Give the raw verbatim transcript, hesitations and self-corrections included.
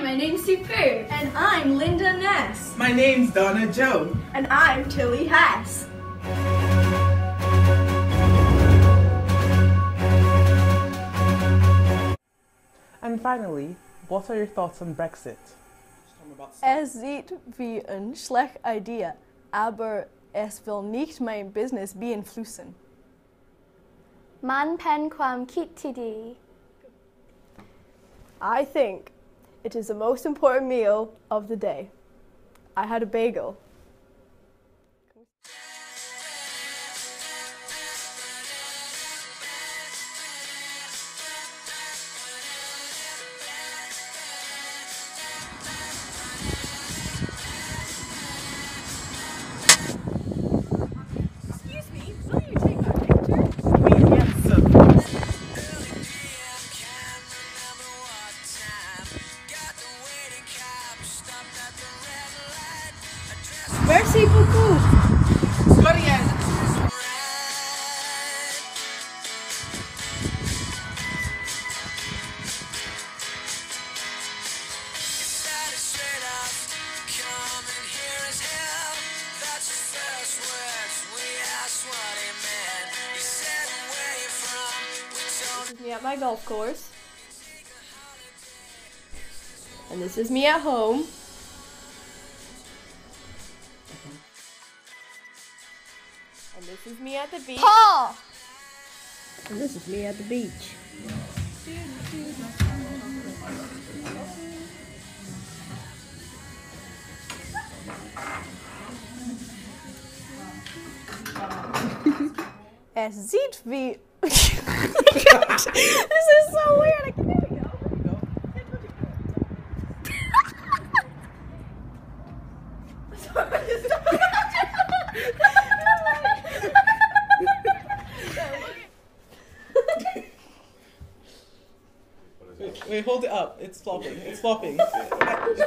my name's Superb. And I'm Linda Ness. My name's Donna Joe. And I'm Tilly Hass. And finally, what are your thoughts on Brexit? Es sieht wie ein schlechte Idee, aber es will nicht mein Business beeinflussen. Man penความคิดที่ดี I think it is the most important meal of the day. I had a bagel. Merci beaucoup. Florian. This is me at my golf course. And this is me at home. And this is me at the beach. Paul! And this is me at the beach. Es sieht wie... This is so weird. I can never go. Wait, wait, hold it up. It's flopping. It's flopping.